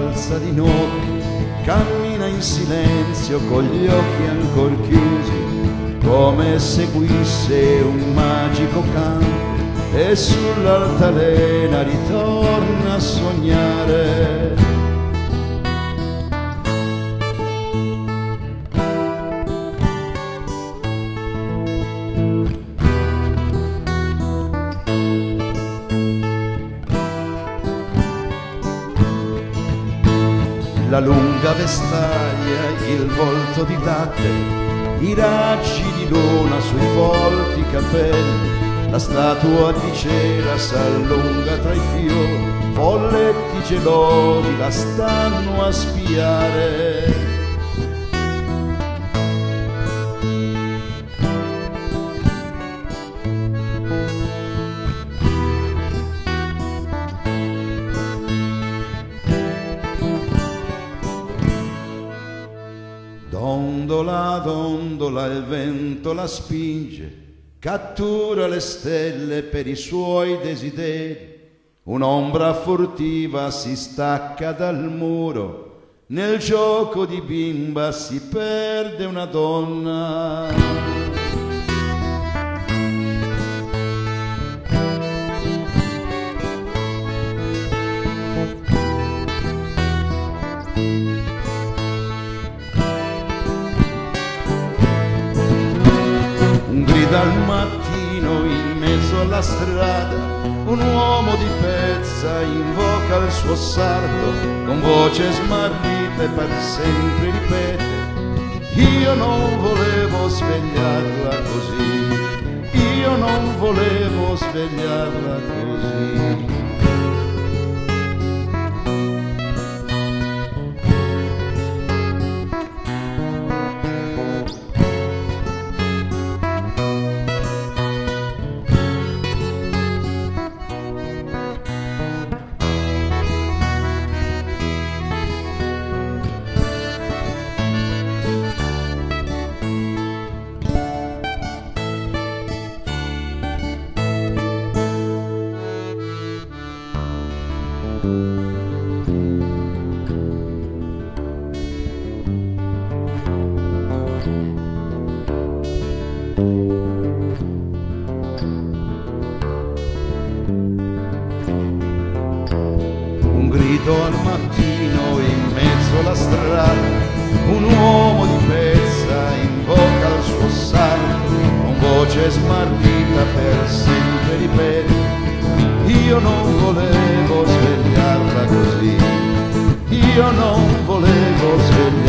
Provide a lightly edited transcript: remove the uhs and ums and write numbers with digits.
alza di notte, cammina in silenzio con gli occhi ancor chiusi, come seguisse un magico canto, e sull'altalena ritorna a sognare. La lunga vestaglia, il volto di latte, i raggi di luna sui folti capelli, la statua di cera s'allunga tra i fiori, folletti gelosi la stanno a spiare. Dondola, dondola, il vento la spinge, cattura le stelle per i suoi desideri. Un'ombra furtiva si stacca dal muro, nel gioco di bimba si perde una donna. Dal mattino in mezzo alla strada, un uomo di pezza invoca il suo sardo, con voce smarrita e per sempre ripete: io non volevo svegliarla così, io non volevo svegliarla così. Un grido al mattino in mezzo alla strada, un uomo di pezza invoca il suo sardo, con voce smarrita per sempre ripete: io non volevo svegliarla così, io non volevo svegliarla